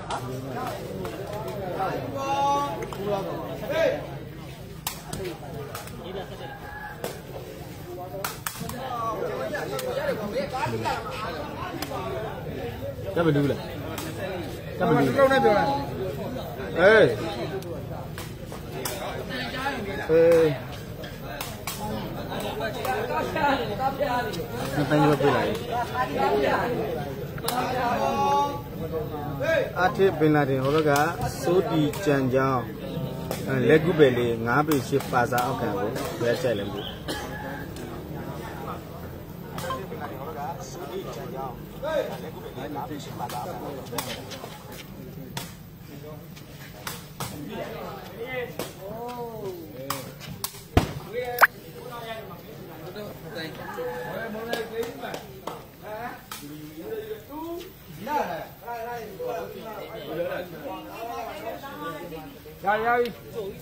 Cái mình đưa lại. Cái mình đưa lại. Ê. Ê. Nó tay vô lại. Ate Bin Laden hồi cả số đi chân giang legu bể ngã bị chip phá ra ở cái đó để chạy lên bu. Rồi.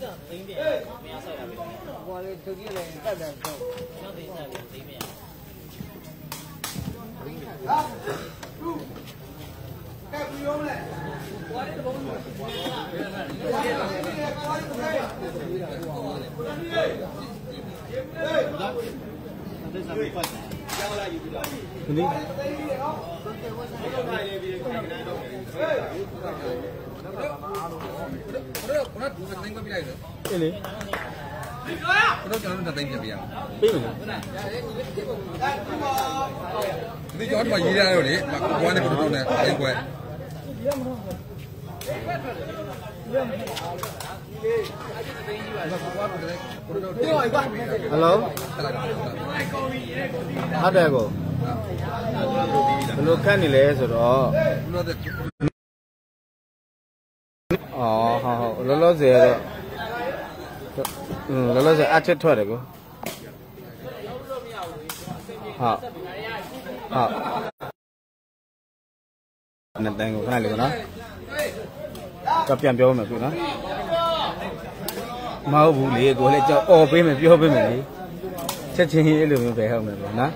Ini. Ini. Nó cho nó tên gì vậy? Biết rồi. Đi cho nó gì ra rồi đi, mà qua đây cũng này, anh quay. Hello. Ada ko. Hello kan ni le so đó. Lo gì rồi. Lo gì ăn chết thôi đấy cô. Nè đây cô cái này nó. Chấp nhận biểu mà cô nó. Mau bù lì cô lại cho ô bên mình biểu bên mình đi. Chết chính cái lượng về không này nó.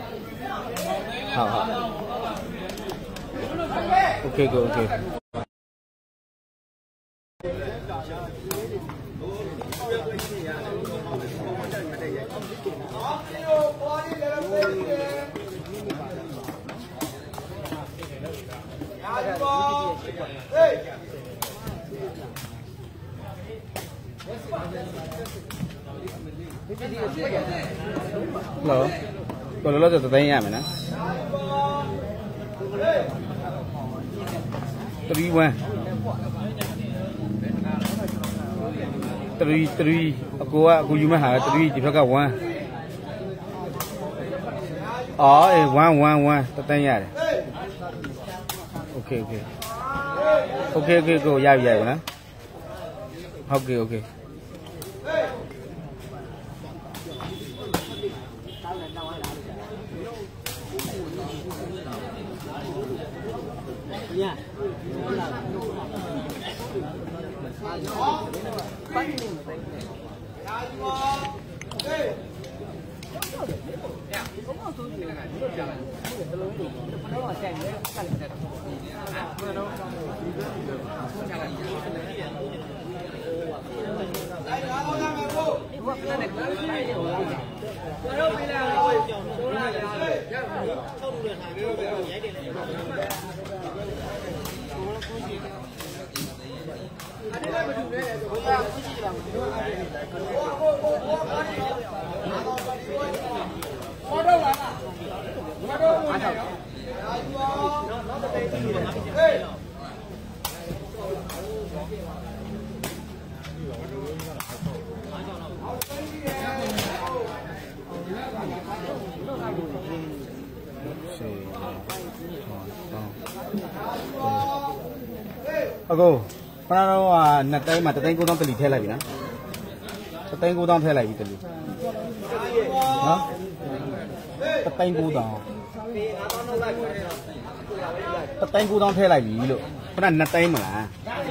Ok cô ok. Lo, kalau lo jatuh tanya mana? Teri, aku cuma hal teri di belakang wan. Oh, wan, tanya deh. Okay, go, ya, mana? Okay. Yeah. Ako, para natay matatay ko tong tali thela bi na. Tatay ko tong thela bi tali. No? Tatay ko tong. Tatay ko tong thela bi lo. Para natay ma la.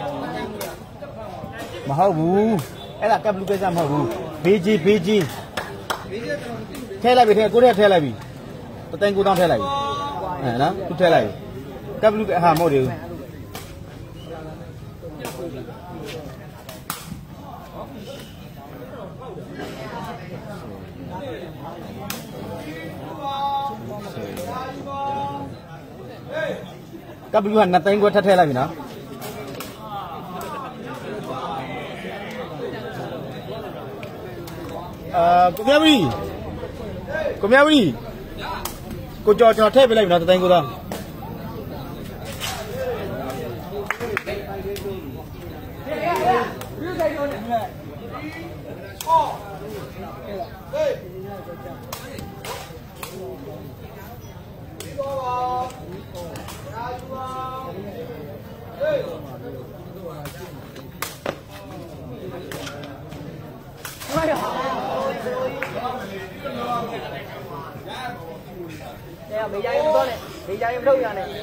Ma hau bu. Ai la kap lu ke sa ma hau bu. BG. Thela bi the ko the thela bi. Tatay ko tong thela bi. Ha na, tu thela bi. Kap lu ke ha mo de. các bạn là tay của thắt hay là gì nào cô mẹ đi cô cho thép với lại nó tay của ta bị dây em có này, bị dây em đâu ra này.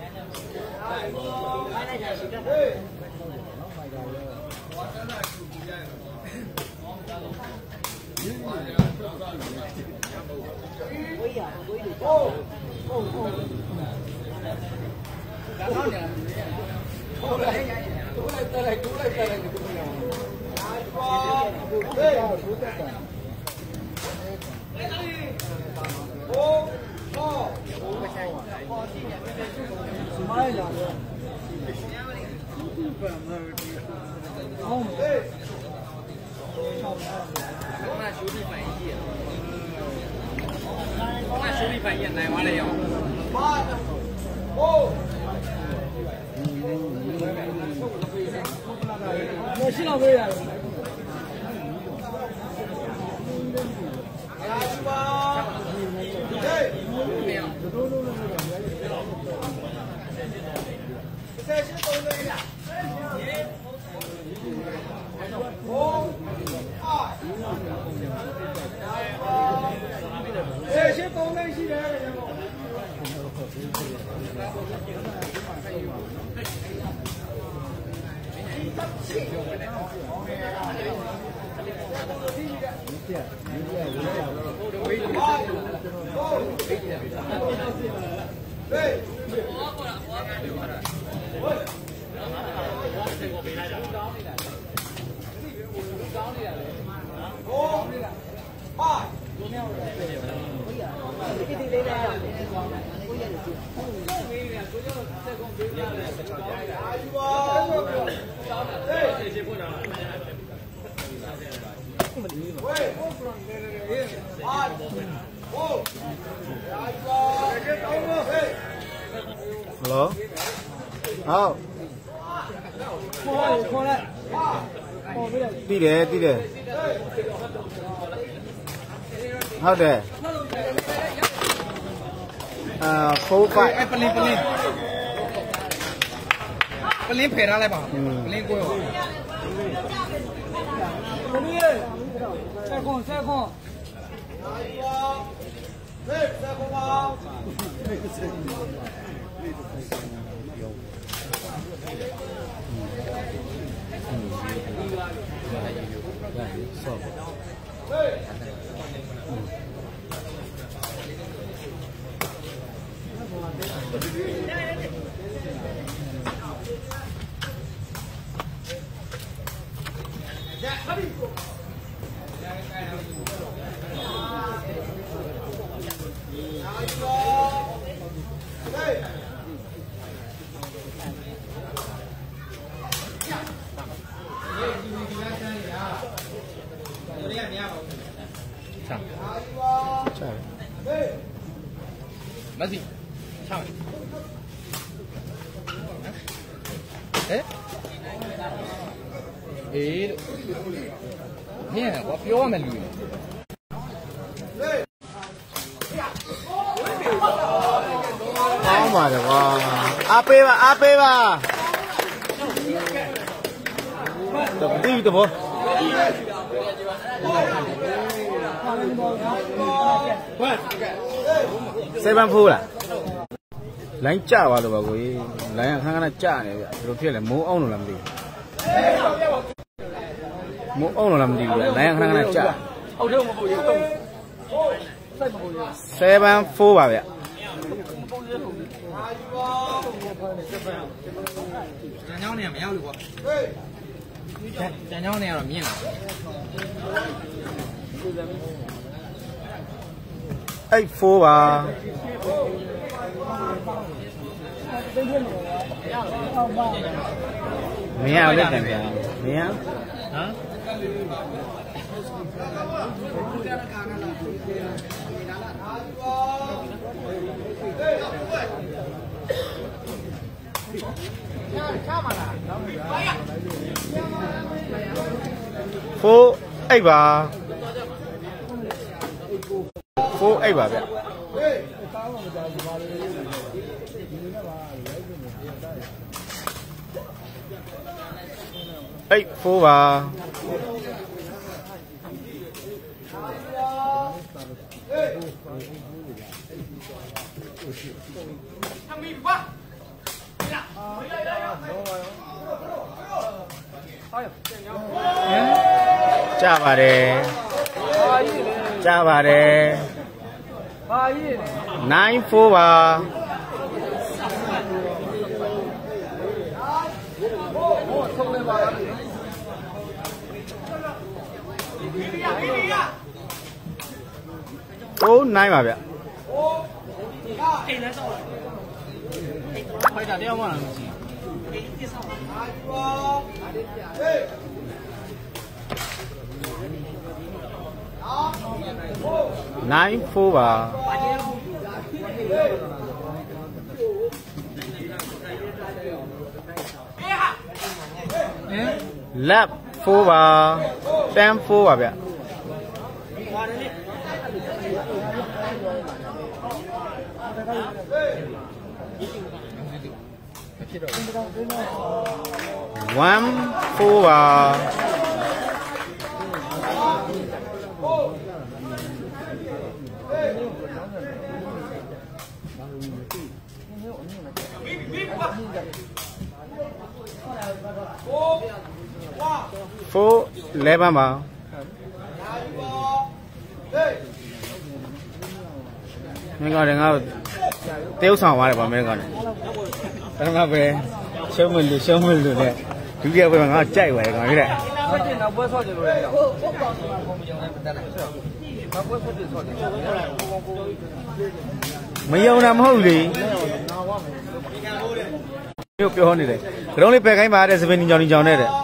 Hello. Oh. Đi để. How there? Four five. Pelin phê ra lại bảo. Pelin cô rồi. Xe con. Messi. Chào. Ê. Ê. Nè, có phiếu mà lùi. Oh my god. AP ba. Tập đi tập thôi. Seven full à? Lánh chả vào được bảo quý lánh khang khang chả này rồi phía là mũ ông nó làm gì? Mũ ông nó làm gì vậy? Lánh khang khang chả. Seven full vào vậy? ညောင်းနေမရောက်လို့ကွာညောင်းနေရတော့မြင်လာ 4ပါမင်းအောင်လက်တံပြန်မင်းအောင်4 8ပါ4 8ပါဗျ4ပါကြပါတယ်ကြပါတယ်9-4ပါ9ပါဗျဖိုက်တာတယောက်မှလာမရှိ 9-4ပါlap 4ပါ10-4ပါဗျ1-4ပါ11ပါမင်းကောင်ငါတေးဥဆောင်သွားတယ်ဗောမင်းကောင်အဲ့ငါပဲရှုံးမလို့နဲ့ဒုတိယပွဲမှာငါကြိုက်သွားတယ်ကောင်ကြီးတဲ့နောက်ပွဲဆော့ကြလို့လည်းနောက်ပွဲဆော့ကြဆော့ကြမယုံတာမဟုတ်လေပြောနေတယ်ကရုံးလေးပယ်ခိုင်းပါတဲ့စပင်းညောင်နဲ့တဲ့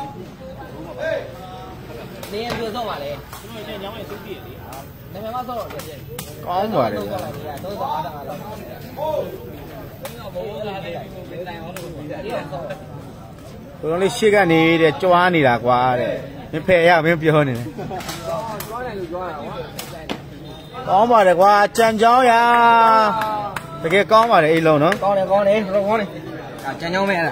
နေရပြောဆော့ပါလေကျွန်တော်ညောင်းရဲ့စုပြည့်လေနာမည်မဆော့တော့ပြည့်ကောင်းပါတယ်ဗျာတော့ဆော့တာတော့ဘိုးလာတယ်တိုင်အောင်လို့ဒီကဆော့ကရုံးလေးရှေ့ကနေတဲ့ကြွားနေတာကွာတဲ့မင်းဖယ်ရမင်းပြောနေတယ်ကြွားတယ်လို့ကြွားတာကွာကောင်းပါတယ်ကွာကြံချောင်းရတကယ်ကောင်းပါတယ်အိလုံးနော်ကောင်းတယ်ကောင်းတယ်ကြံချောင်းမဲအဲ့ဒါ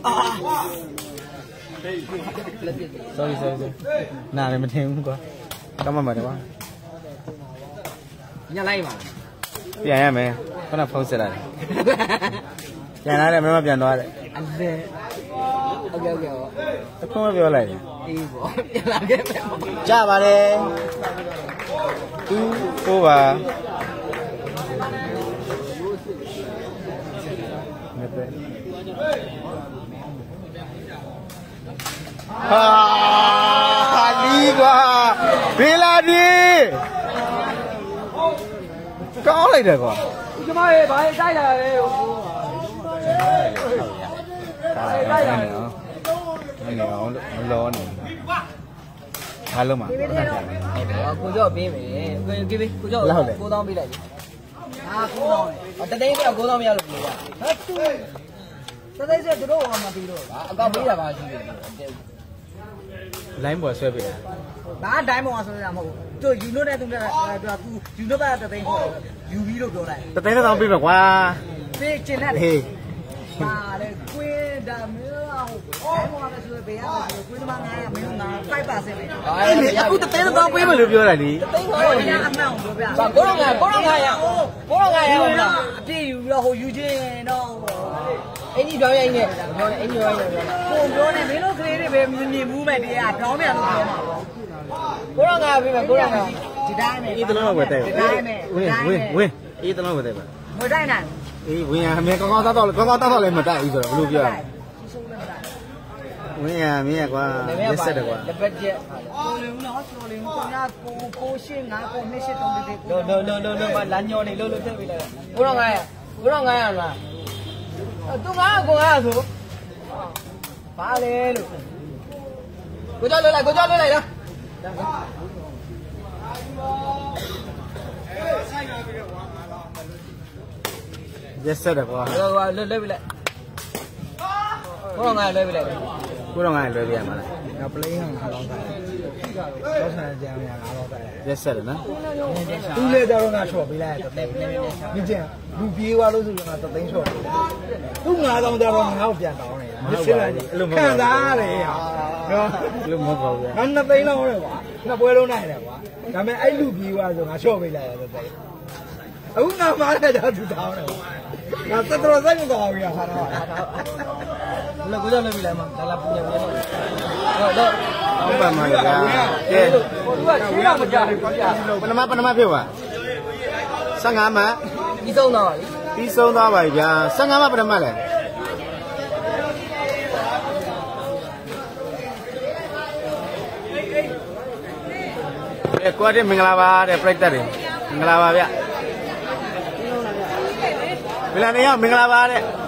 sorry နားလည်းမထင်ဘူးကွာကောင်းမှာတယ်ကွာညလိုက်ပါပြန်ရမယ်ခဏဖုန်းဆက်လာတယ်ပြန်လာတယ်မမပြန်သွားတယ်အဲ့ဟုတ်ကဲ့အခုမှပြောလိုက်တယ်အေးပေါ့ပြန်လာခဲ့မယ်ကြပါတယ်2-4ပါဟာလီကွာဘေလာဒီကောင်းလိုက်တယ်ကွာကျမရေဘာတိုက်လာလဲဒါလည်းနေအောင်မလောနေအားလုံးမှာကိုကျော်ပေးမယ်ကိုကျော်9000ပေးလိုက်9000တသိန်းပြ9000မရလို့ပြောတာတသိန်းကျတို့ကမပြီးတော့အကောက်ပေးတာပါရှိတယ်လိုင်းပေါ်ဆွဲပေးတာဒါအတိုင်းပေါ်ဆွဲတာမဟုတ်ဘူးသူယူလို့တဲ့သူကယူလို့ပါတသိန်းခေါ်ယူပြီးလို့ပြောလိုက်တသိန်းတော့ပေးမယ်ကွာပေးကျင်တဲ့ဟေးပါလေကွင်းဒါမျိုးအဲ့မောလည်းဆိုပေးရတယ်ကွင်းသမား900မင်း9 5%ပဲအခုတသိန်းတော့ပေးမယ်လို့ပြောတာလေတသိန်းခေါ်ရအမှန်ကိုပြောပြကိုတော့900ဟုတ်လားအပြည့်ယူပြီးတော့ဟိုယူချင်းတော့အင်းကြီးပြောင်းရိုင်းနေပြောနေအင်းကြီးပြောင်းရိုင်းနေကိုပြောနေမင်းတို့ကလေးတွေပဲမြင်ဘူးမဲ့တရားပြောင်းပြန်လို့ပြောမှာပေါ့ကိုတော့900ပေးမယ်ကိုတော့900ဒီတိုင်းနဲ့အေးတလုံးဝယ်တဲ့ဝင်းအေးတလုံးဝယ်တဲ့ပါဝယ်တိုင်းနိုင်အေးဝင်ရမင်းကောင်းကောင်းသားတော့လည်းမတိုက်ဘူးဆိုတော့ဘလို့ပြောရဝင်ရမင်းကွာလက်ဆက်တယ်ကွာလက်ပတ်ချက်ကျော်လင်းနော်ကျော်လင်းကိုညာကိုရှင်းငါကိုနှစ်ရှင်းတုံးတေးလို့မလာညောနေလို့ထည့်ပေးလိုက်ကိုတော့900လားသူငါကို900ဆိုဘာလဲလို့ကိုကြောက်လွတ်လိုက်လားရက်ဆက်တယ်ကွာလွတ်ပြီလိုက်ကိုတော့900လွတ်ပြီလိုက်ကိုတော့900လွယ်ပြရမှာလားနောက်ပလိန်းဟောင်းတော့တာတော့ဆန်ကြံရတာတော့တာရက်ဆက်တယ်နော်သူ့လေကြတော့ငါချော်ပေးလိုက်တော့တဲ့ဒီကျန်လူပြေးသွားလို့ဆိုတော့ငါသသိန်းချော်ပေးသူ့9000ကြတော့ငါ့ကိုပြန်တောင်းတယ်မရှင်းလိုက်ခံစားရတယ်ဟာနော်လို့မဟုတ်ပါဘူးငါ2သိန်းလောက်ရတယ်ကွာနှစ်ပွဲလုံးနိုင်တယ်ကွာဒါပေမဲ့အဲ့လူပြေးသွားဆိုငါချော်ပေးလိုက်ရတယ်တဲ့အခုငါမားတဲ့ကြောင့်သူတောင်းတယ်ငါသက်တော်စိုက်မကောင်းဘူးဟာတော့လည်းကိုကြောက်နေပြီလားမလာပူနေပြီတော့ဟုတ်ပါမှာကြာကဲသူကရှင်းတော့မကြဘူးကြာပနမဖြစ်ပါ15မှပြီးဆုံးတော့ပါပြီပြီးဆုံးသွားပါပြီဗျာ15မှပနမလဲကွာတဲ့မင်္ဂလာပါတဲ့ပြိတ္တတွေမင်္ဂလာပါဗျဗလာနေရမင်္ဂလာပါတဲ့